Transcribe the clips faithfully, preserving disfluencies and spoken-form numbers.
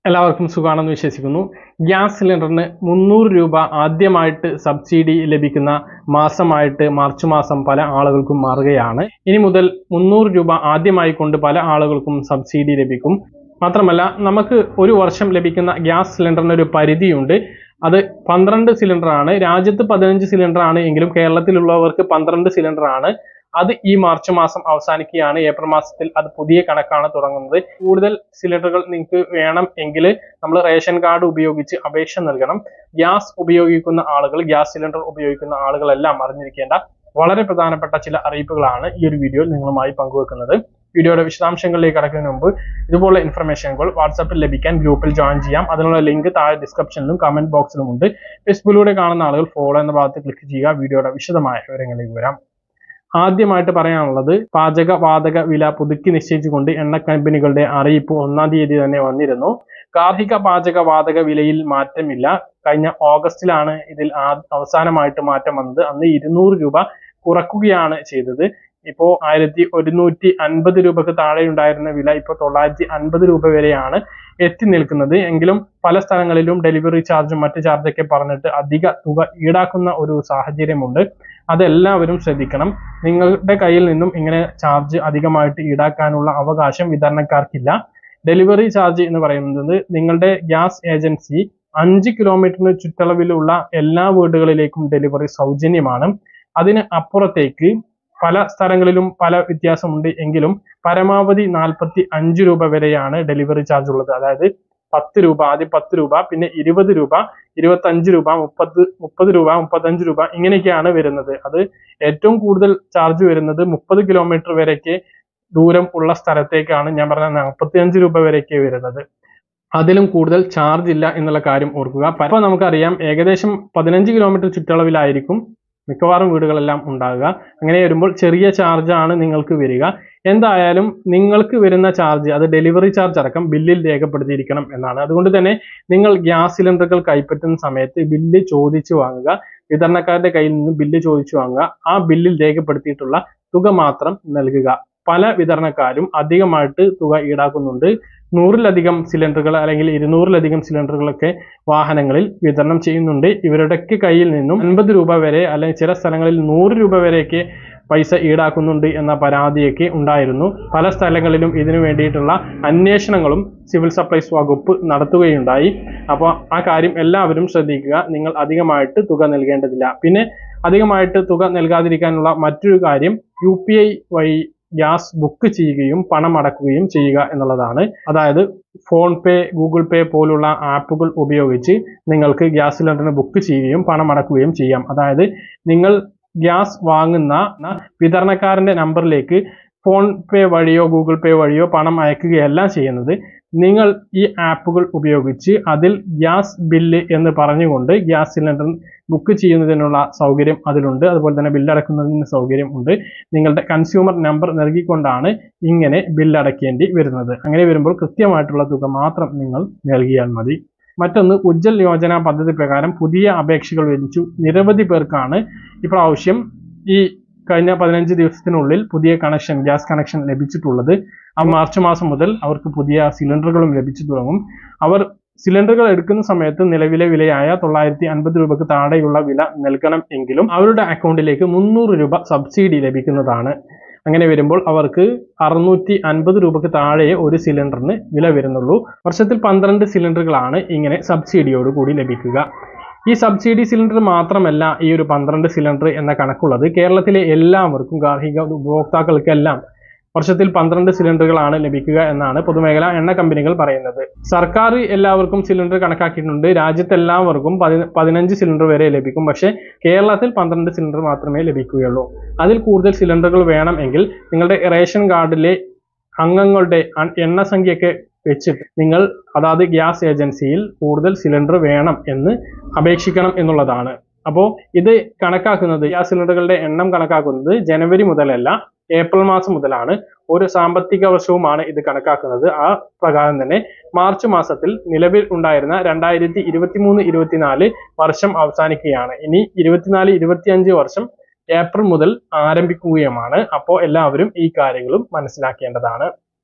എല്ലാവർക്കും സുഖാണെന്ന് വിശ്വസിക്കുന്നു. ഗ്യാസ് സിലിണ്ടറിന് മുന്നൂറ് രൂപ ആദ്യമായിട്ട് സബ്സിഡി ലഭിക്കുന്ന മാസമായിട്ട് മാർച്ച് മാസം പല ആളുകൾക്കും മാറുകയാണ്. ഇനി മുതൽ മുന്നൂറ് രൂപ ആദ്യമായി കൊണ്ട് പല ആളുകൾക്കും സബ്സിഡി ലഭിക്കും. മാത്രമല്ല, നമുക്ക് ഒരു വർഷം ലഭിക്കുന്ന ഗ്യാസ് സിലിണ്ടറിന് ഒരു പരിധിയുണ്ട്. അത് പന്ത്രണ്ട് സിലിണ്ടറാണ്. രാജ്യത്ത് പതിനഞ്ച് സിലിണ്ടറാണ് എങ്കിലും കേരളത്തിലുള്ളവർക്ക് പന്ത്രണ്ട് സിലിണ്ടറാണ്. അത് ഈ മാർച്ച് മാസം അവസാനിക്കുകയാണ്. ഏപ്രിൽ മാസത്തിൽ അത് പുതിയ കണക്കാണ് തുടങ്ങുന്നത്. കൂടുതൽ സിലിണ്ടറുകൾ നിങ്ങൾക്ക് വേണം എങ്കിൽ നമ്മൾ റേഷൻ കാർഡ് ഉപയോഗിച്ച് അപേക്ഷ നൽകണം. ഗ്യാസ് ഉപയോഗിക്കുന്ന ആളുകൾ, ഗ്യാസ് സിലിണ്ടർ ഉപയോഗിക്കുന്ന ആളുകളെല്ലാം അറിഞ്ഞിരിക്കേണ്ട വളരെ പ്രധാനപ്പെട്ട ചില അറിയിപ്പുകളാണ് ഈ ഒരു വീഡിയോയിൽ നിങ്ങളുമായി പങ്കുവെക്കുന്നത്. വീഡിയോയുടെ വിശദാംശങ്ങളിലേക്ക് കടക്കുന്നതിന് മുമ്പ് ഇതുപോലുള്ള ഇൻഫർമേഷനുകൾ വാട്സാപ്പിൽ ലഭിക്കാൻ ഗ്രൂപ്പിൽ ജോയിൻ ചെയ്യാം. അതിനുള്ള ലിങ്ക് താഴെ ഡിസ്ക്രിപ്ഷനിലും കമന്റ് ബോക്സിലും ഉണ്ട്. ഫേസ്ബുക്കിലൂടെ കാണുന്ന ആളുകൾ ഫോളോ എന്ന ഭാഗത്ത് ക്ലിക്ക് ചെയ്യുക. വീഡിയോയുടെ വിശദമായ വിവരങ്ങളിലേക്ക് വരാം. ആദ്യമായിട്ട് പറയാനുള്ളത്, പാചക വാതക വില പുതുക്കി നിശ്ചയിച്ചുകൊണ്ട് എണ്ണ കമ്പനികളുടെ അറിയിപ്പ് ഒന്നാം തീയതി തന്നെ വന്നിരുന്നു. ഗാർഹിക പാചക വാതക വിലയിൽ മാറ്റമില്ല. കഴിഞ്ഞ ഓഗസ്റ്റിലാണ് ഇതിൽ അവസാനമായിട്ട് മാറ്റം വന്നത്. അന്ന് ഇരുന്നൂറ് രൂപ കുറക്കുകയാണ് ചെയ്തത്. ഇപ്പോ ആയിരത്തി ഒരുന്നൂറ്റി അൻപത് രൂപക്ക് താഴെ ഉണ്ടായിരുന്ന വില ഇപ്പോൾ തൊള്ളായിരത്തി അൻപത് രൂപ വരെയാണ് എത്തി നിൽക്കുന്നത്. എങ്കിലും പല സ്ഥലങ്ങളിലും ഡെലിവറി ചാർജും മറ്റ് ചാർജൊക്കെ പറഞ്ഞിട്ട് അധിക തുക ഈടാക്കുന്ന ഒരു സാഹചര്യമുണ്ട്. അതെല്ലാവരും ശ്രദ്ധിക്കണം. നിങ്ങളുടെ കയ്യിൽ നിന്നും ഇങ്ങനെ ചാർജ് അധികമായിട്ട് ഈടാക്കാനുള്ള അവകാശം വിതരണക്കാർക്കില്ല. ഡെലിവറി ചാർജ് എന്ന് പറയുന്നത് നിങ്ങളുടെ ഗ്യാസ് ഏജൻസി അഞ്ച് കിലോമീറ്ററിന് ചുറ്റളവിലുള്ള എല്ലാ വീടുകളിലേക്കും ഡെലിവറി സൗജന്യമാണ്. അതിന് അപ്പുറത്തേക്ക് പല സ്ഥലങ്ങളിലും പല വ്യത്യാസമുണ്ട് എങ്കിലും പരമാവധി നാൽപ്പത്തി അഞ്ച് രൂപ വരെയാണ് ഡെലിവറി ചാർജ് ഉള്ളത്. അതായത് പത്ത് രൂപ, ആദ്യം പത്ത് രൂപ, പിന്നെ ഇരുപത് രൂപ, ഇരുപത്തി അഞ്ച് രൂപ, മുപ്പത് മുപ്പത് രൂപ, മുപ്പത്തഞ്ച് രൂപ, ഇങ്ങനെയൊക്കെയാണ് വരുന്നത്. അത് ഏറ്റവും കൂടുതൽ ചാർജ് വരുന്നത് മുപ്പത് കിലോമീറ്റർ വരെയൊക്കെ ദൂരം ഉള്ള സ്ഥലത്തേക്കാണ്. ഞാൻ പറഞ്ഞ നാൽപ്പത്തി അഞ്ച് രൂപ വരെയൊക്കെ വരുന്നത്. അതിലും കൂടുതൽ ചാർജ് ഇല്ല എന്നുള്ള കാര്യം ഓർക്കുക. അപ്പോൾ നമുക്കറിയാം ഏകദേശം പതിനഞ്ച് കിലോമീറ്റർ ചുറ്റളവിലായിരിക്കും മിക്കവാറും വീടുകളെല്ലാം ഉണ്ടാകുക. അങ്ങനെ വരുമ്പോൾ ചെറിയ ചാർജാണ് നിങ്ങൾക്ക് വരിക. എന്തായാലും നിങ്ങൾക്ക് വരുന്ന ചാർജ് അത് ഡെലിവറി ചാർജ് അടക്കം ബില്ലിൽ രേഖപ്പെടുത്തിയിരിക്കണം എന്നാണ്. അതുകൊണ്ട് തന്നെ നിങ്ങൾ ഗ്യാസ് സിലിണ്ടറുകൾ കൈപ്പറ്റുന്ന സമയത്ത് ബില്ല് ചോദിച്ചു വാങ്ങുക. വിതരണക്കാരുടെ കയ്യിൽ നിന്ന് ബില്ല് ചോദിച്ചു വാങ്ങുക. ആ ബില്ലിൽ രേഖപ്പെടുത്തിയിട്ടുള്ള തുക മാത്രം നൽകുക. പല വിതരണക്കാരും അധികമായിട്ട് തുക ഈടാക്കുന്നുണ്ട്. നൂറിലധികം സിലിണ്ടറുകൾ അല്ലെങ്കിൽ ഇരുന്നൂറിലധികം സിലിണ്ടറുകളൊക്കെ വാഹനങ്ങളിൽ വിതരണം ചെയ്യുന്നുണ്ട്. ഇവരുടെയൊക്കെ കയ്യിൽ നിന്നും അൻപത് രൂപ വരെ അല്ലെങ്കിൽ ചില സ്ഥലങ്ങളിൽ നൂറ് രൂപ വരെയൊക്കെ പൈസ ഈടാക്കുന്നുണ്ട് എന്ന പരാതിയൊക്കെ ഉണ്ടായിരുന്നു. പല സ്ഥലങ്ങളിലും ഇതിനു വേണ്ടിയിട്ടുള്ള അന്വേഷണങ്ങളും സിവിൽ സപ്ലൈസ് വകുപ്പ് നടത്തുകയുണ്ടായി. അപ്പോൾ ആ കാര്യം എല്ലാവരും ശ്രദ്ധിക്കുക. നിങ്ങൾ അധികമായിട്ട് തുക നൽകേണ്ടതില്ല. പിന്നെ അധികമായിട്ട് തുക നൽകാതിരിക്കാനുള്ള മറ്റൊരു കാര്യം, യു പി ഐ വഴി ഗ്യാസ് ബുക്ക് ചെയ്യുകയും പണം അടക്കുകയും ചെയ്യുക എന്നുള്ളതാണ്. അതായത് ഫോൺ പേ, ഗൂഗിൾ പേ പോലുള്ള ആപ്പുകൾ ഉപയോഗിച്ച് നിങ്ങൾക്ക് ഗ്യാസ് സിലിണ്ടറിന് ബുക്ക് ചെയ്യുകയും പണം അടക്കുകയും ചെയ്യാം. അതായത് നിങ്ങൾ ഗ്യാസ് വാങ്ങുന്ന വിതരണക്കാരന്റെ നമ്പറിലേക്ക് ഫോൺ പേ വഴിയോ ഗൂഗിൾ പേ വഴിയോ പണം അയക്കുകയല്ല ചെയ്യുന്നത്. നിങ്ങൾ ഈ ആപ്പുകൾ ഉപയോഗിച്ച് അതിൽ ഗ്യാസ് ബില്ല് എന്ന് പറഞ്ഞുകൊണ്ട് ഗ്യാസ് സിലിണ്ടർ ബുക്ക് ചെയ്യുന്നതിനുള്ള സൗകര്യം അതിലുണ്ട്. അതുപോലെ തന്നെ ബില്ലടക്കുന്നതിന് സൗകര്യം ഉണ്ട്. നിങ്ങളുടെ കൺസ്യൂമർ നമ്പർ നൽകിക്കൊണ്ടാണ് ഇങ്ങനെ ബില്ലടക്കേണ്ടി വരുന്നത്. അങ്ങനെ വരുമ്പോൾ കൃത്യമായിട്ടുള്ള തുക മാത്രം നിങ്ങൾ നൽകിയാൽ മതി. മറ്റൊന്ന്, ഉജ്ജൽ യോജന പദ്ധതി പ്രകാരം പുതിയ അപേക്ഷകൾ ലഭിച്ചു. നിരവധി പേർക്കാണ് ഇപ്രാവശ്യം ഈ കഴിഞ്ഞ പതിനഞ്ച് ദിവസത്തിനുള്ളിൽ പുതിയ കണക്ഷൻ, ഗ്യാസ് കണക്ഷൻ ലഭിച്ചിട്ടുള്ളത്. ആ മാർച്ച് മാസം മുതൽ അവർക്ക് പുതിയ സിലിണ്ടറുകളും ലഭിച്ചു തുടങ്ങും. അവർ സിലിണ്ടറുകൾ എടുക്കുന്ന സമയത്ത് നിലവിലെ വിലയായ തൊള്ളായിരത്തി അൻപത് രൂപക്ക് താഴെയുള്ള വില നൽകണം എങ്കിലും അവരുടെ അക്കൗണ്ടിലേക്ക് മുന്നൂറ് രൂപ സബ്സിഡി ലഭിക്കുന്നതാണ്. അങ്ങനെ വരുമ്പോൾ അവർക്ക് അറുന്നൂറ്റി അൻപത് രൂപക്ക് താഴെ ഒരു സിലിണ്ടറിന് വില വരുന്നുള്ളൂ. വർഷത്തിൽ പന്ത്രണ്ട് സിലിണ്ടറുകളാണ് ഇങ്ങനെ സബ്സിഡിയോട് കൂടി ലഭിക്കുക. ഈ സബ്സിഡി സിലിണ്ടർ മാത്രമല്ല ഈ ഒരു പന്ത്രണ്ട് സിലിണ്ടർ എന്ന കണക്കുള്ളത്. കേരളത്തിലെ എല്ലാവർക്കും, ഗാർഹിക ഉപഭോക്താക്കൾക്കെല്ലാം വർഷത്തിൽ പന്ത്രണ്ട് സിലിണ്ടറുകളാണ് ലഭിക്കുക എന്നാണ് പൊതുമേഖലാ എണ്ണ കമ്പനികൾ പറയുന്നത്. സർക്കാർ എല്ലാവർക്കും സിലിണ്ടർ കണക്കാക്കിയിട്ടുണ്ട്. രാജ്യത്തെല്ലാവർക്കും പതിനഞ്ച് സിലിണ്ടർ വരെ ലഭിക്കും. പക്ഷേ കേരളത്തിൽ പന്ത്രണ്ട് സിലിണ്ടർ മാത്രമേ ലഭിക്കുകയുള്ളൂ. അതിൽ കൂടുതൽ സിലിണ്ടറുകൾ വേണമെങ്കിൽ നിങ്ങളുടെ റേഷൻ കാർഡിലെ അംഗങ്ങളുടെ എണ്ണ സംഖ്യയൊക്കെ വെച്ചിട്ട് നിങ്ങൾ അതാത് ഗ്യാസ് ഏജൻസിയിൽ കൂടുതൽ സിലിണ്ടർ വേണം എന്ന് അപേക്ഷിക്കണം എന്നുള്ളതാണ്. അപ്പോൾ ഇത് കണക്കാക്കുന്നത്, ഗ്യാസ് സിലിണ്ടറുകളുടെ എണ്ണം കണക്കാക്കുന്നത് ജനുവരി മുതലല്ല, ഏപ്രിൽ മാസം മുതലാണ്. ഒരു സാമ്പത്തിക വർഷവുമാണ് ഇത് കണക്കാക്കുന്നത്. ആ പ്രകാരം തന്നെ മാർച്ച് മാസത്തിൽ നിലവിൽ ഉണ്ടായിരുന്ന രണ്ടായിരത്തി ഇരുപത്തി മൂന്ന് ഇരുപത്തിനാല് വർഷം അവസാനിക്കുകയാണ്. ഇനി ഇരുപത്തിനാല് ഇരുപത്തിയഞ്ച് വർഷം ഏപ്രിൽ മുതൽ ആരംഭിക്കുകയുമാണ്. അപ്പോൾ എല്ലാവരും ഈ കാര്യങ്ങളും മനസ്സിലാക്കേണ്ടതാണ്.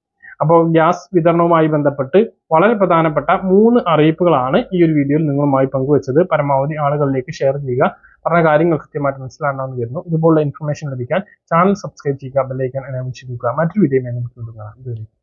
അപ്പോൾ ഗ്യാസ് വിതരണവുമായി ബന്ധപ്പെട്ട് വളരെ പ്രധാനപ്പെട്ട മൂന്ന് അറിയിപ്പുകളാണ് ഈ ഒരു വീഡിയോയിൽ നിങ്ങളുമായി പങ്കുവച്ചത്. പരമാവധി ആളുകളിലേക്ക് ഷെയർ ചെയ്യുക. പറഞ്ഞ കാര്യങ്ങൾ കൃത്യമായിട്ട് മനസ്സിലാണെന്ന് വരുന്നു. ഇതുപോലുള്ള ഇൻഫർമേഷൻ ലഭിക്കാൻ ചാനൽ സബ്സ്ക്രൈബ് ചെയ്യുക, ബെല്ലൈക്കൻ എനേബിൾ ചെയ്യുക. മറ്റൊരു വീഡിയോയുമായി നമുക്ക് വീണ്ടും കാണാം.